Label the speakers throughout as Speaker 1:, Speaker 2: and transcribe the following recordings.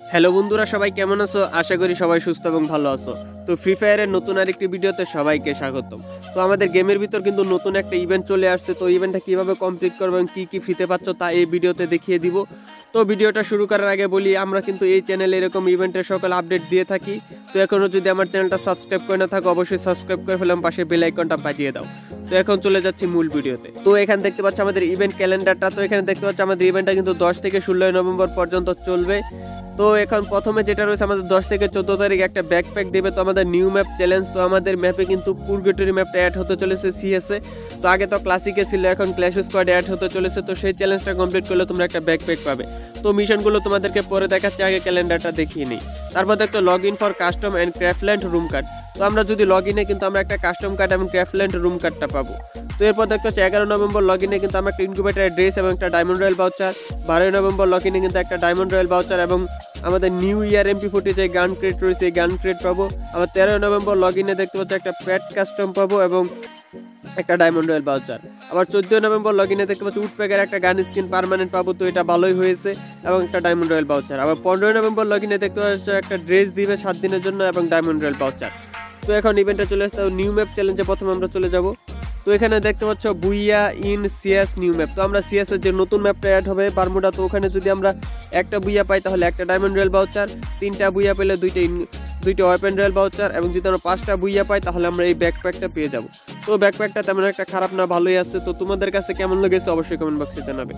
Speaker 1: Hello বন্ধুরা, সবাই কেমন আছো? আশা করি সবাই সুস্থ এবং ভালো আছো। তো ফ্রি ফায়ারের নতুন আরেকটি ভিডিওতে সবাইকে স্বাগতম। তো আমাদের গেমের ভিতর কিন্তু নতুন একটা ইভেন্ট চলে আসছে। তো ইভেন্টটা কিভাবে কমপ্লিট করবো এবং কী ফিতে পাচ্ছ তা এই ভিডিওতে দেখিয়ে দিব। তো ভিডিওটা শুরু করার আগে বলি, আমরা কিন্তু এই চ্যানেলে এরকম ইভেন্টের সকল আপডেট দিয়ে থাকি। তো এখনও যদি আমার চ্যানেলটা সাবস্ক্রাইব করে না থাকো, অবশ্যই সাবস্ক্রাইব করে ফেলাম, পাশে বেল আইকনটা বাজিয়ে দাও। তো এখন চলে যাচ্ছি মূল ভিডিওতে। তো এখানে দেখতে পাচ্ছ আমাদের ইভেন্ট ক্যালেন্ডারটা। তো এখানে দেখতে পাচ্ছ আমাদের ইভেন্টটা কিন্তু 10 থেকে 16 নভেম্বর পর্যন্ত চলবে। তো এখন প্রথমে যেটা রয়েছে আমাদের 10 থেকে 14 তারিখ একটা ব্যাকপ্যাক দেবে। তো আমাদের নিউ ম্যাপ চ্যালেঞ্জ। তো আমাদের ম্যাপে কিন্তু পুরগেটরি ম্যাপটা অ্যাড হতে চলেছে সিএসএ। তো আগে তো ক্লাসিকে ছিল, এখন ক্ল্যাশ স্কোয়াডে অ্যাড হতে চলেছে। তো সেই চ্যালেঞ্জটা কমপ্লিট করলে তোমরা একটা ব্যাকপ্যাক পাবে। তো মিশনগুলো তোমাদেরকে পরে দেখাচ্ছে, আগে ক্যালেন্ডারটা দেখিয়ে নিই। তারপর দেখতো log in for custom and craftland room card. তো আমরা যদি লগ ইনে কিন্তু আমরা একটা কাস্টম কার্ড এবং ক্রাফটল্যান্ড রুম কার্ডটা পাবো। তো এরপর দেখতে হচ্ছে 11 নভেম্বর লগ ইনে কিন্তু আমরা একটা ইনকিউবেটর ড্রেস এবং একটা ডায়মন্ড রয়্যাল ভাউচার। 12 নভেম্বর লগ ইনে কিন্তু একটা ডায়মন্ড রয়্যাল ভাউচার এবং আমাদের নিউ ইয়ার MP40 যে গান ক্রেট রয়েছে এই গান ক্রেট পাবো। আবার 13 নভেম্বর লগ ইনে দেখতে পাচ্ছি একটা প্যাট কাস্টম পাবো এবং একটা ডায়মন্ড রয়্যাল ভাউচার। আবার 14 নভেম্বর লগ ইনে দেখতে পাচ্ছি উডপ্যাকের একটা গান স্কিন পার্মানেন্ট পাবো। তো এটা ভালোই হয়েছে এবং একটা ডায়মন্ড রয়্যাল ভাউচার। আবার 15 নভেম্বর লগ ইনে দেখতে পাচ্ছি একটা ড্রেস দিবে 7 দিনের জন্য এবং ডায়মন্ড রয়্যাল ভাউচার। তো এখন ইভেন্টে চলে আসতে নিউ ম্যাপ চ্যালেঞ্জে প্রথমে আমরা চলে যাব। তো এখানে দেখতে পাচ্ছ booyah in CS new map. তো আমরা সিএস এর যে নতুন ম্যাপটা অ্যাড হবে বারমুডা, তো ওখানে যদি আমরা একটা বুইয়া পাই তাহলে একটা ডায়মন্ড রয়্যাল ভাউচার, 3টা বুইয়া পেলে দুইটা ওয়েপন রয়্যাল ভাউচার এবং যদি আমরা 5টা বুইয়া পাই তাহলে আমরা এই ব্যাকপ্যাকটা পেয়ে যাব। তো ব্যাকপ্যাকটা তেমন একটা খারাপ না, ভালোই আছে। তো তোমাদের কাছে কেমন লেগেছে অবশ্যই কমেন্ট বক্সে জানাবে।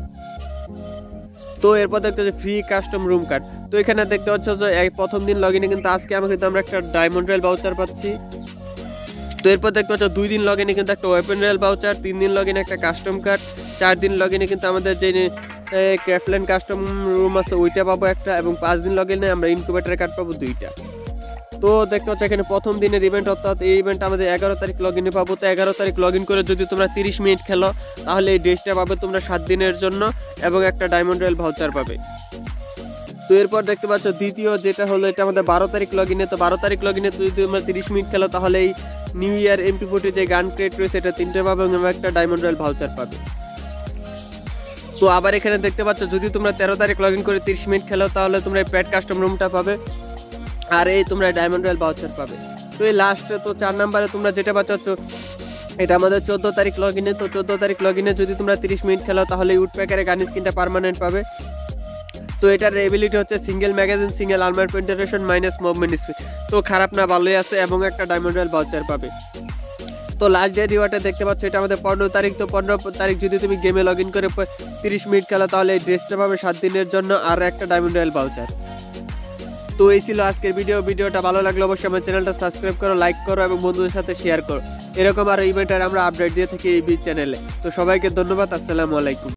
Speaker 1: তো এরপর দেখতে হচ্ছে ফ্রি কাস্টম রুম কার্ড। তো এখানে দেখতে পাচ্ছ যে প্রথম দিন লগ ইনে কিন্তু আজকে আমরা একটা ডায়মন্ড রয়্যাল ভাউচার পাচ্ছি। তো এরপর দেখতে পাচ্ছ 2 দিন লগ ইনে কিন্তু একটা ওয়েপন রয়্যাল ভাউচার, 3 দিন লগ ইনে একটা কাস্টম কার্ড, 4 দিন লগ ইনে কিন্তু আমাদের যে ক্রাফটল্যান্ড কাস্টম রুম আছে ওইটা পাবো একটা এবং 5 দিন লগ ইনে আমরা ইনকিউবেটর কার্ড পাবো 2টা। তো দেখতে পাচ্ছ এখানে প্রথম দিনের ইভেন্ট, অর্থাৎ এই ইভেন্ট আমাদের 11 তারিখ লগ ইনে পাবো। তো 11 তারিখ লগ ইন করে যদি তোমরা 30 মিনিট খেলো তাহলে এই ড্রেসটা পাবে তোমরা 7 দিনের জন্য এবং একটা ডায়মন্ড রয়্যাল ভাউচার পাবে। তো এরপর দেখতে পাচ্ছ দ্বিতীয় যেটা হলো এটা আমাদের 12 তারিখ লগ ইনে। তো 12 তারিখ লগ ইনে যদি তোমরা 30 মিনিট খেলো তাহলে এই নিউ ইয়ার MP40 যে গান ক্রেট রয়েছে এটা 3টে পাবে এবং একটা ডায়মন্ড রয়্যাল ভাউচার পাবে। তো আবার এখানে দেখতে পাচ্ছ যদি তোমরা 13 তারিখ লগ ইন করে 30 মিনিট খেলো তাহলে তোমরা এই প্যাট কাস্টম রুমটা পাবে আর এই তোমরা ডায়মন্ড রয়্যাল ভাউচার পাবে। তো এই লাস্টে তো 4 নম্বরে তোমরা যেটা পাচ্ছ এটা আমাদের 14 তারিখ লগ ইনে। তো 14 তারিখ লগ ইনে যদি তোমরা 30 মিনিট খেলো তাহলে উডপ্যাকারের গান স্কিনটা পার্মানেন্ট পাবে। তো এটার এবিলিটি হচ্ছে single magazine, single armour penetration minus movement speed. তো খারাপ না, ভালোই আছে এবং একটা ডায়মন্ড রয়্যাল ভাউচার পাবে। তো লাস্ট ডে রিওয়ার্ডে দেখতে পাচ্ছ এটা আমাদের 15 তারিখ। তো 15 তারিখ যদি তুমি গেমে লগ ইন করে 30 মিনিট খেলো তাহলে এই ড্রেসটা পাবে 7 দিনের জন্য আর একটা ডায়মন্ড রয়্যাল ভাউচার। তো এই ছিল আজকের ভিডিওটা ভালো লাগলে অবশ্যই আমার চ্যানেলটা সাবস্ক্রাইব করো, লাইক করো এবং বন্ধুদের সাথে শেয়ার করো। এরকম আরো ইভেন্টের আমরা আপডেট দিয়ে থাকি এই চ্যানেলে। তো সবাইকে ধন্যবাদ, আসসালামু আলাইকুম।